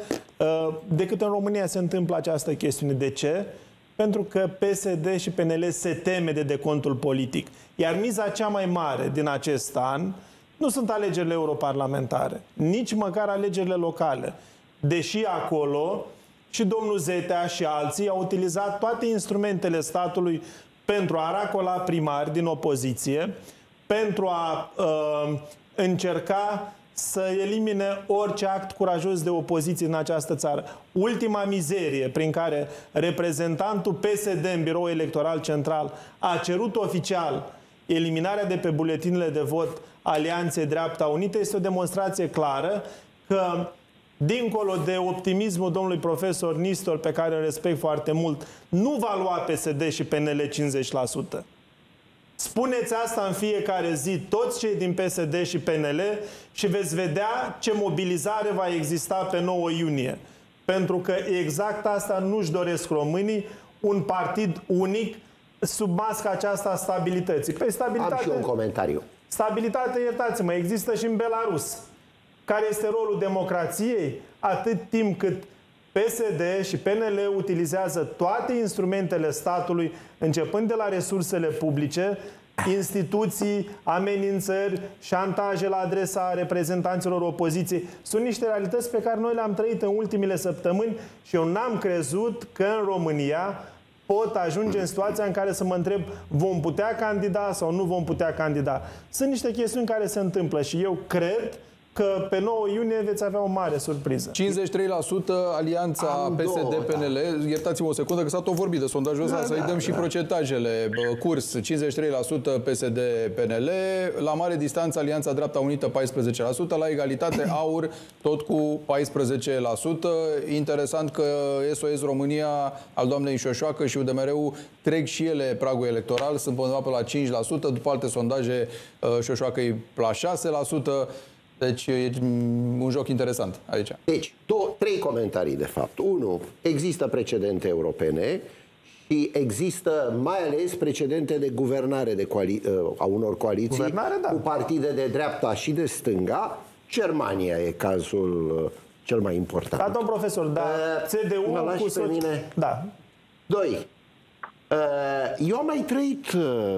decât în România se întâmplă această chestiune. De ce? Pentru că P S D și P N L se teme de decontul politic. Iar miza cea mai mare din acest an nu sunt alegerile europarlamentare, nici măcar alegerile locale. Deși acolo și domnul Zetea și alții au utilizat toate instrumentele statului pentru a racola primari din opoziție, pentru a uh, încerca să elimine orice act curajos de opoziție în această țară. Ultima mizerie prin care reprezentantul P S D în Biroul Electoral Central a cerut oficial eliminarea de pe buletinele de vot Alianței Dreapta Unită este o demonstrație clară că, dincolo de optimismul domnului profesor Nistor, pe care îl respect foarte mult, nu va lua P S D și P N L cincizeci la sută. Spuneți asta în fiecare zi, toți cei din P S D și P N L, și veți vedea ce mobilizare va exista pe nouă iunie. Pentru că exact asta nu-și doresc românii, un partid unic sub masca aceasta a stabilității. Păi stabilitate, am și un comentariu. Stabilitate, iertați-mă, există și în Belarus. Care este rolul democrației? Atât timp cât P S D și P N L utilizează toate instrumentele statului, începând de la resursele publice, instituții, amenințări, șantaje la adresa reprezentanților opoziției. Sunt niște realități pe care noi le-am trăit în ultimile săptămâni și eu n-am crezut că în România pot ajunge în situația în care să mă întreb vom putea candida sau nu vom putea candida. Sunt niște chestiuni care se întâmplă și eu cred că pe nouă iunie veți avea o mare surpriză. cincizeci și trei la sută alianța P S D P N L. Da. Iertați-mă o secundă că s-a tot vorbit de sondajul ăsta, da, să-i dăm da, și da. procentajele. Curs cincizeci și trei la sută P S D P N L, la mare distanță Alianța Dreapta Unită paisprezece la sută, la egalitate AUR tot cu paisprezece la sută. Interesant că S O S România al doamnei Șoșoacă și U D M R-ul trec și ele pragul electoral, sunt undeva pe la cinci la sută, după alte sondaje Șoșoacă e la șase la sută. Deci e un joc interesant aici. Deci, două, trei comentarii de fapt. Unu, există precedente europene și există mai ales precedente de guvernare de coali a unor coaliții da. cu partide de dreapta și de stânga. Germania e cazul cel mai important. Da, domn profesor, da, C D U mă cu pe mine? Da. Doi, eu am mai trăit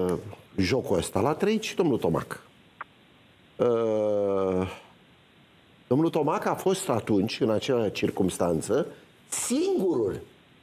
jocul ăsta, l-a trăit și domnul Tomac. Domnul Tomac a fost atunci, în acea circumstanță, singurul,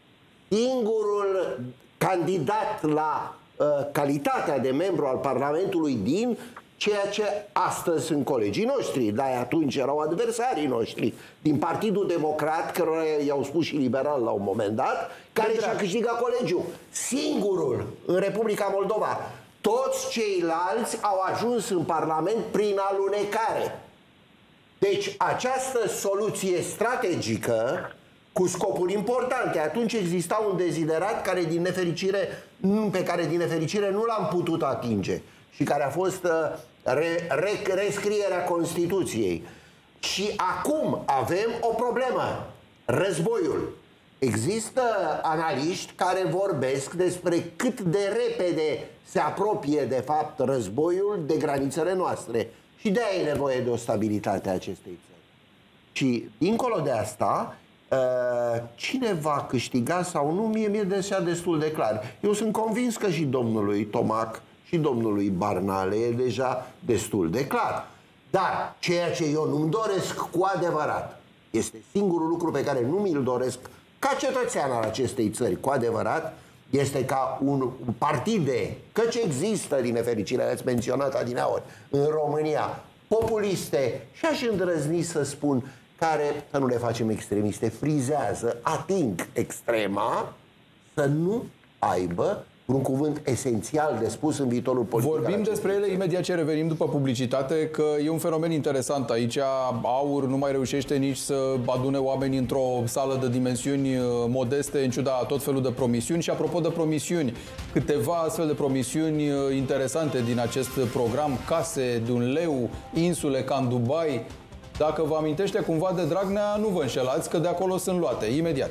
singurul candidat la uh, calitatea de membru al Parlamentului din ceea ce astăzi sunt colegii noștri, dar atunci erau adversarii noștri, din Partidul Democrat, cărora i-au spus și liberal la un moment dat, care și-a câștigat colegiul. Singurul în Republica Moldova. Toți ceilalți au ajuns în Parlament prin alunecare. Deci această soluție strategică cu scopuri importante. Atunci exista un deziderat care, din nefericire, pe care din nefericire nu l-am putut atinge și care a fost re, re, rescrierea Constituției. Și acum avem o problemă. Războiul. Există analiști care vorbesc despre cât de repede se apropie de fapt războiul de granițele noastre. Și de-aia e nevoie de o stabilitate a acestei țări. Și dincolo de asta, cine va câștiga sau nu, mie mi-e destul de clar. Eu sunt convins că și domnului Tomac și domnului Barnale e deja destul de clar. Dar ceea ce eu nu-mi doresc cu adevărat, este singurul lucru pe care nu mi-l doresc ca cetățean al acestei țări, cu adevărat, este ca un partide, căci există, din nefericire, ați menționat adineauri, în România, populiste, și aș îndrăzni să spun, care, să nu le facem extremiste, frizează, ating extrema, să nu aibă un cuvânt esențial de spus în viitorul politic. Vorbim despre ele imediat ce revenim după publicitate, că e un fenomen interesant aici. AUR nu mai reușește nici să adune oameni într-o sală de dimensiuni modeste, în ciuda tot felul de promisiuni. Și apropo de promisiuni, câteva astfel de promisiuni interesante din acest program, case de un leu, insule ca în Dubai. Dacă vă amintește cumva de Dragnea, nu vă înșelați, că de acolo sunt luate, imediat.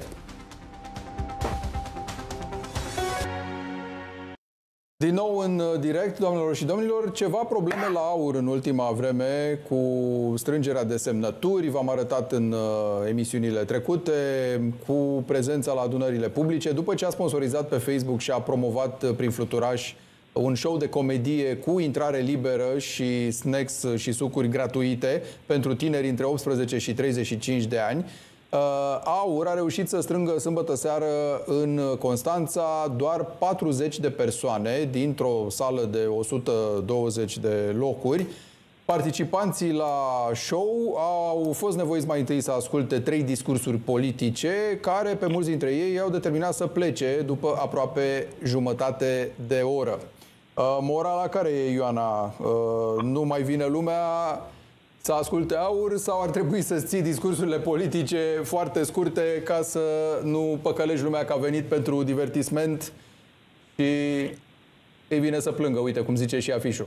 Din nou în direct, doamnelor și domnilor, ceva probleme la AUR în ultima vreme cu strângerea de semnături, v-am arătat în uh, emisiunile trecute, cu prezența la adunările publice, după ce a sponsorizat pe Facebook și a promovat prin fluturaș un show de comedie cu intrare liberă și snacks și sucuri gratuite pentru tineri între optsprezece și treizeci și cinci de ani. AUR a reușit să strângă sâmbătă seară în Constanța doar patruzeci de persoane dintr-o sală de o sută douăzeci de locuri. Participanții la show au fost nevoiți mai întâi să asculte trei discursuri politice care pe mulți dintre ei i-au determinat să plece după aproape jumătate de oră. Morala care e, Ioana? Nu mai vine lumea să asculte AUR sau ar trebui să-ți ții discursurile politice foarte scurte ca să nu păcălești lumea că a venit pentru divertisment și îi vine să plângă, uite cum zice și afișul?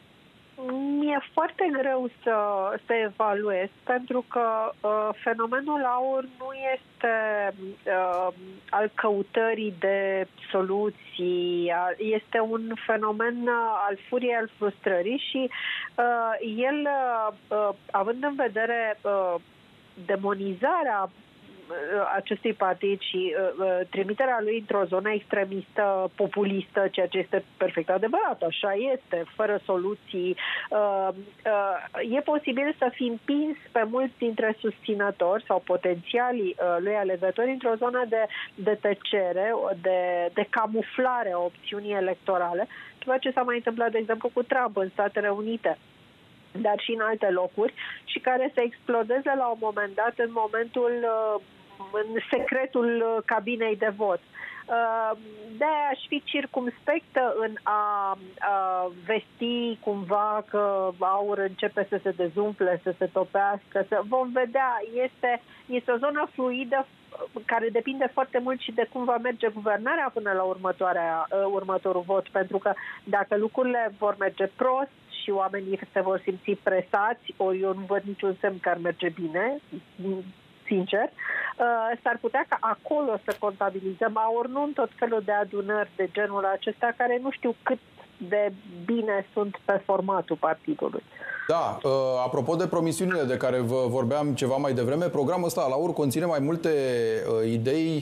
Mi-e foarte greu să, să evaluez, pentru că uh, fenomenul AUR nu este uh, al căutării de soluții, este un fenomen al furiei, al frustrării și uh, el, uh, având în vedere uh, demonizarea acestui partid și uh, trimiterea lui într-o zonă extremistă, populistă, ceea ce este perfect adevărat, așa este, fără soluții. Uh, uh, e posibil să fim împins pe mulți dintre susținători sau potențialii uh, lui alegători într-o zonă de, de tăcere, de, de camuflare a opțiunii electorale, după ce s-a mai întâmplat, de exemplu, cu Trump în Statele Unite, dar și în alte locuri, și care să explodeze la un moment dat în momentul, în secretul cabinei de vot. De-aia aș fi circumspectă în a, a vesti cumva că AUR începe să se dezumfle, să se topească, să vom vedea. Este, este o zonă fluidă care depinde foarte mult și de cum va merge guvernarea până la următoarea, următorul vot, pentru că dacă lucrurile vor merge prost și oamenii se vor simți presați, ori eu nu văd niciun semn că ar merge bine, sincer, s-ar putea ca acolo să contabilizăm AUR, nu în tot felul de adunări de genul acesta, care nu știu cât de bine sunt pe formatul partidului. Da, apropo de promisiunile de care vă vorbeam ceva mai devreme, programul ăsta la AUR conține mai multe idei,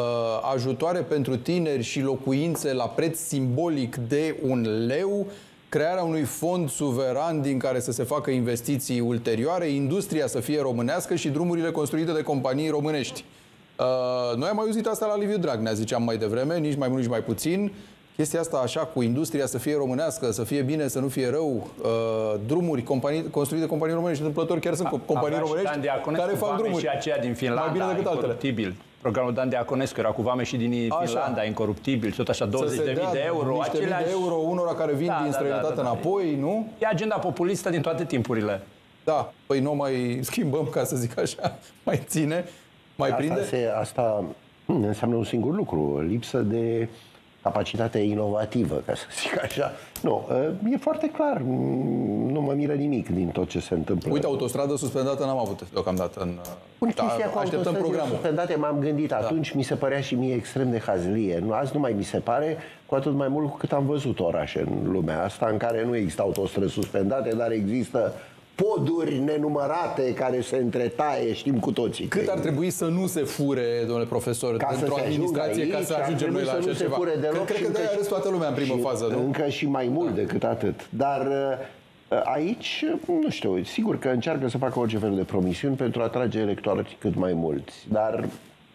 ajutoare pentru tineri și locuințe la preț simbolic de un leu, crearea unui fond suveran din care să se facă investiții ulterioare, industria să fie românească și drumurile construite de companii românești. Uh, noi am mai auzit asta la Liviu Dragnea, ziceam mai devreme, nici mai mult, nici mai puțin. Chestia asta așa cu industria să fie românească, să fie bine, să nu fie rău, uh, drumuri companii, construite de companii românești, întâmplător chiar sunt companii românești care fac drumuri. Și aceea din Finlanda, mai bine decât altele. Programul Dan Deaconescu era cu vame și din Finlanda, incoruptibil, tot așa, douăzeci de mii de euro. Niște aceleași... mii de euro unora care vin da, din străinătate da, da, da, înapoi, nu? E agenda populistă din toate timpurile. Da, păi nu mai schimbăm, ca să zic așa, mai ține, mai asta prinde. Se, asta înseamnă un singur lucru, lipsă de capacitate inovativă, ca să zic așa. Nu, e foarte clar, nu mă miră nimic din tot ce se întâmplă. Uite, autostradă suspendată n-am avut deocamdată în... Bun, chestia cu așteptăm programul. Suspendate m-am gândit da. Atunci, mi se părea și mie extrem de hazlie. Azi nu mai mi se pare, cu atât mai mult cu cât am văzut orașe în lumea asta, în care nu există autostrăzi suspendate, dar există poduri nenumărate care se întretaie, știm cu toții. Cât ar trebui să nu se fure, domnule profesor, într-o administrație ca să ajungem noi la așa ceva? Cred, cred că de-aia a râs toată lumea în primă fază, nu? Încă și mai mult decât atât. Dar aici, nu știu, sigur că încearcă să facă orice fel de promisiuni pentru a atrage electorați cât mai mulți. Dar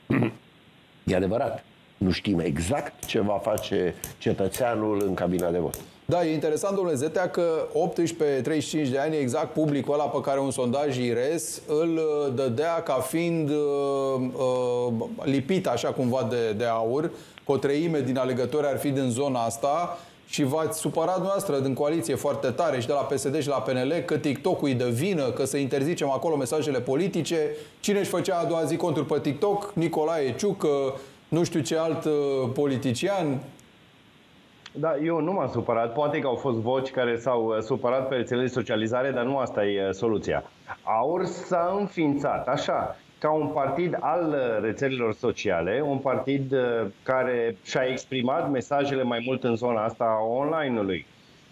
e adevărat, nu știm exact ce va face cetățeanul în cabina de vot. Da, e interesant, domnule Zetea, că optsprezece treizeci și cinci de ani, exact publicul ăla pe care un sondaj I R E S îl dădea ca fiind uh, uh, lipit așa cumva de, de aur, cu o treime din alegători ar fi din zona asta și v-ați supărat noastră din coaliție foarte tare și de la P S D și la P N L că TikTok-ul îi dă vină, că să interzicem acolo mesajele politice. Cine își făcea a doua zi conturi pe TikTok? Nicolae Ciucă, nu știu ce alt uh, politician. Da, eu nu m-am supărat. Poate că au fost voci care s-au supărat pe rețelele de socializare, dar nu asta e soluția. AUR s-a înființat, așa, ca un partid al rețelelor sociale, un partid care și-a exprimat mesajele mai mult în zona asta a online-ului.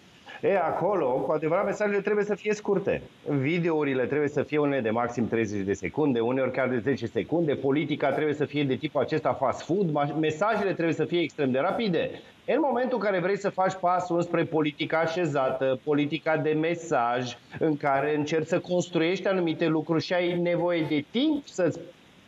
E, acolo, cu adevărat, mesajele trebuie să fie scurte. Videourile trebuie să fie unele de maxim treizeci de secunde, uneori chiar de zece secunde. Politica trebuie să fie de tipul acesta fast food. Mesajele trebuie să fie extrem de rapide. În momentul în care vrei să faci pasul spre politica așezată, politica de mesaj, în care încerci să construiești anumite lucruri și ai nevoie de timp să-ți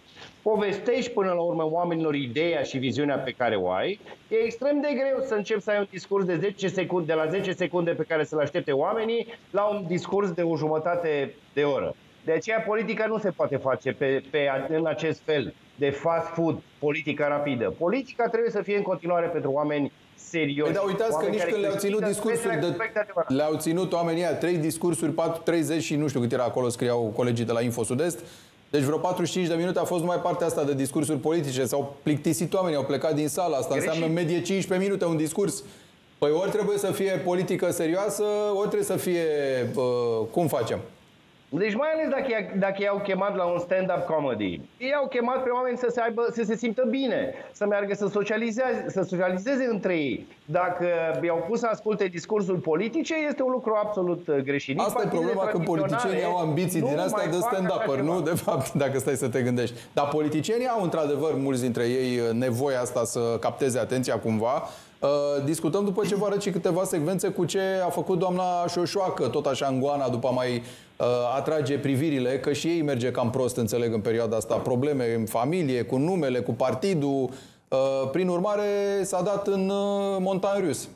povestești până la urmă oamenilor ideea și viziunea pe care o ai, e extrem de greu să începi să ai un discurs de zece secunde, de la zece secunde pe care să-l aștepte oamenii, la un discurs de o jumătate de oră. De aceea politica nu se poate face pe, pe, în acest fel de fast food, politica rapidă. Politica trebuie să fie în continuare pentru oameni serioși. Păi da, uitați că nici când le-au ținut discursuri de... Le-au ținut oamenii aia, trei discursuri, patru, treizeci și nu știu cât era acolo, scriau colegii de la Info Sud-Est. Deci vreo patruzeci și cinci de minute a fost numai partea asta de discursuri politice. S-au plictisit oamenii, au plecat din sală. Asta Greșit. Înseamnă în medie cincisprezece minute un discurs. Păi ori trebuie să fie politică serioasă, ori trebuie să fie... Uh, cum facem? Deci mai ales dacă, dacă i-au chemat la un stand-up comedy. Ei au chemat pe oameni să se, aibă, să se simtă bine, să meargă să socializeze, să socializeze între ei. Dacă i-au pus să asculte discursul politice, este un lucru absolut greșit. Asta e problema, că politicienii au ambiții din asta de stand-up, nu? De fapt, dacă stai să te gândești. Dar politicienii au într-adevăr, mulți dintre ei, nevoia asta să capteze atenția cumva. Uh, discutăm după ce vă arăt și câteva secvențe cu ce a făcut doamna Șoșoacă, tot așa în goana, după a mai uh, atrage privirile, că și ei merge cam prost, înțeleg, în perioada asta. Probleme în familie, cu numele, cu partidul. Uh, prin urmare, s-a dat în uh, montan rus.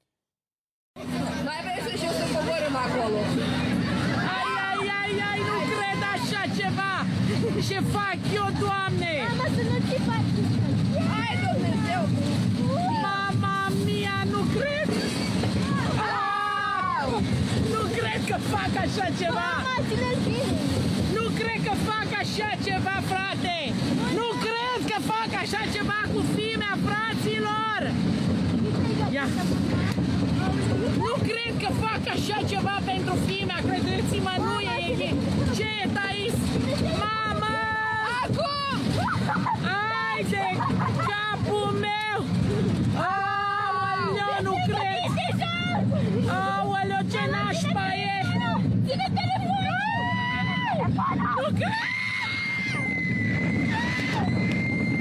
Mai vrei să și eu să coborâm acolo? Ai, ai, ai, ai, nu cred așa ceva! Ce fac eu, Doamne? Mama, să nu ți faci! Hai, Dumnezeu! Mama mia, nu cred! Au! Nu cred că fac așa ceva! Mama, ține-ți bine! Nu cred că fac așa ceva, frate! Nu cred că fac așa ceva cu fimea, fraților! Ia! Nu cred că fac așa ceva pentru fimea, credeți-mă, nu e, e... Ce e, Thais? Mama! Acum! Hai de capul meu! Aoleu, nu cred! Aoleu, ce nașpa e! Ține telefonul! Nu cred!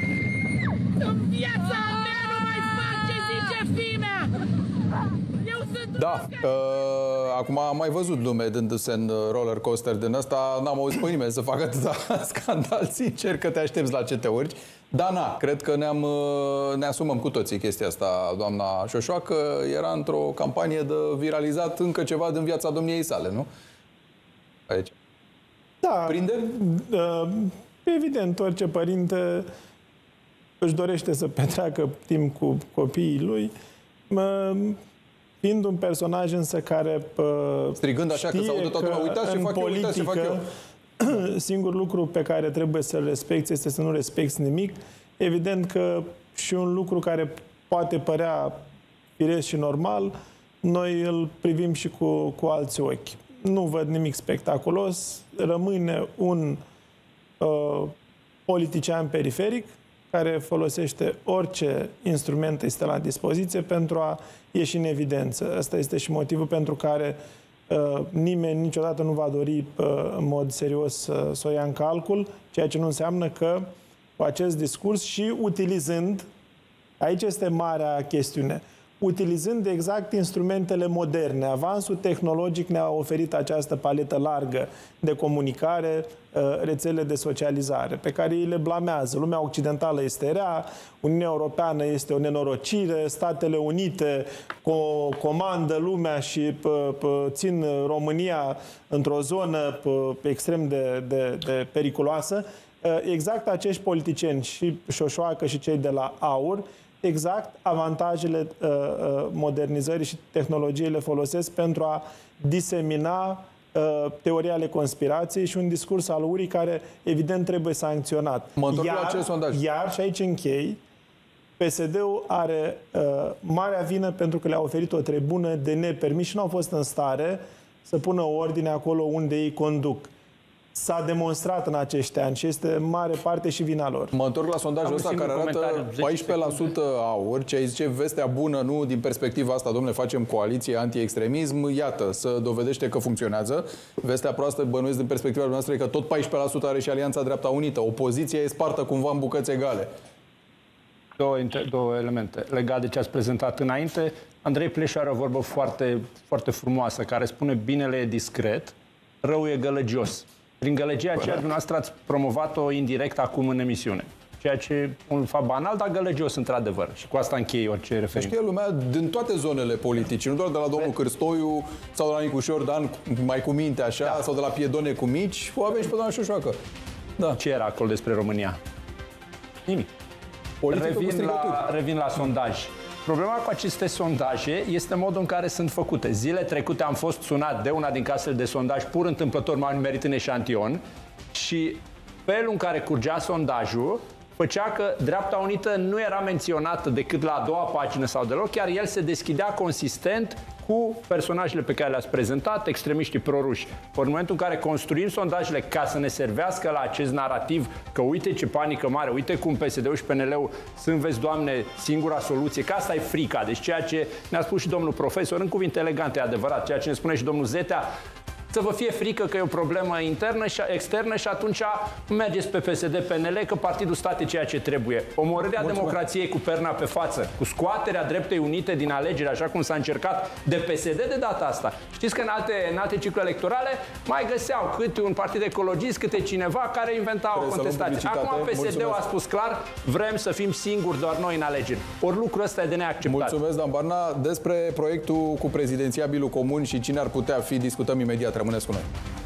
În viața mea nu mai fac ce zice fimea! Eu Da, uh, acum am mai văzut lume dându-se în roller coaster din ăsta, n-am auzit pe nimeni să facă atâta scandal, sincer, că te aștepți la ce te urci. Dar na, cred că ne-am, ne asumăm cu toții chestia asta, doamna Șoșoacă, era într-o campanie de viralizat încă ceva din viața domniei sale, nu? Aici. Da. Prinde? Uh, evident, orice părinte își dorește să petreacă timp cu copiii lui, fiind un personaj însă care strigând așa că s-aude toată lumea, uitați ce fac eu, uitați ce fac eu. Singur lucru pe care trebuie să-l respecti este să nu respecti nimic. Evident că și un lucru care poate părea firesc și normal, noi îl privim și cu, cu alți ochi. Nu văd nimic spectaculos, rămâne un uh, politician periferic care folosește orice instrument este la dispoziție pentru a ieși în evidență. Asta este și motivul pentru care uh, nimeni niciodată nu va dori uh, în mod serios să, să o ia în calcul, ceea ce nu înseamnă că cu acest discurs și utilizând, aici este marea chestiune, utilizând exact instrumentele moderne. Avansul tehnologic ne-a oferit această paletă largă de comunicare, rețele de socializare, pe care îi le blamează. Lumea occidentală este rea, Uniunea Europeană este o nenorocire, Statele Unite co comandă lumea și țin România într-o zonă extrem de, de, de periculoasă. Exact acești politicieni, și Șoșoacă și cei de la AUR, exact avantajele uh, modernizării și tehnologiei le folosesc pentru a disemina uh, teoria ale conspirației și un discurs al urii care, evident, trebuie sancționat. Mă întorc iar, la acest sondaj. Iar, și aici închei, P S D-ul are uh, marea vină pentru că le-a oferit o tribună de nepermis și nu au fost în stare să pună ordine acolo unde ei conduc. S-a demonstrat în acești ani și este în mare parte și vina lor. Mă întorc la sondajul ăsta care arată paisprezece la sută AUR, ce ai zice vestea bună, nu din perspectiva asta, domnule, facem coaliție anti-extremism, iată, să dovedește că funcționează. Vestea proastă, bănuiesc din perspectiva noastră, e că tot paisprezece la sută are și Alianța Dreapta Unită. Opoziția e spartă cumva în bucăți egale. Două, două elemente. Legat de ce ați prezentat înainte, Andrei Pleșu are o vorbă foarte, foarte frumoasă, care spune binele e discret, rău e gălăgios. Prin gălăgia aceea, dumneavoastră ați promovat-o indirect acum în emisiune. Ceea ce e un fapt banal, dar gălăgios într-adevăr. Și cu asta închei orice referință. Știe lumea din toate zonele politice, nu doar de la domnul Cârstoiu sau de la Nicușor Dan, mai cu minte așa, da. Sau de la Piedone cu mici, o avem și pe doamna Șoșoacă. Da. Ce era acolo despre România? Nimic. Revin la, revin la sondaj. Problema cu aceste sondaje este modul în care sunt făcute. Zile trecute am fost sunat de una din casele de sondaj, pur întâmplător m-au nimerit în eșantion și felul în care curgea sondajul făcea că Dreapta Unită nu era menționată decât la a doua pagină sau deloc, chiar el se deschidea consistent cu personajele pe care le-ați prezentat, extremiștii proruși. În momentul în care construim sondajele ca să ne servească la acest narativ că uite ce panică mare, uite cum P S D-ul și P N L-ul sunt, vezi, Doamne, singura soluție, că asta e frica. Deci ceea ce ne-a spus și domnul profesor, în cuvinte elegante, adevărat, ceea ce ne spune și domnul Zetea, să vă fie frică că e o problemă internă și externă și atunci mergeți pe P S D P N L că Partidul Stat e ceea ce trebuie. Omorârea democrației cu perna pe față, cu scoaterea Dreptei Unite din alegeri, așa cum s-a încercat de P S D de data asta. Știți că în alte, în alte cicluri electorale mai găseau câte un partid ecologist, câte cineva care inventa o contestație. Acum P S D-ul a spus clar, vrem să fim singuri doar noi în alegeri. Ori lucrul ăsta e de neacceptat. Mulțumesc, Dan Barna. Despre proiectul cu prezidențiabilul comun și cine ar putea fi, discutăm imediat. Rămâneți cu noi.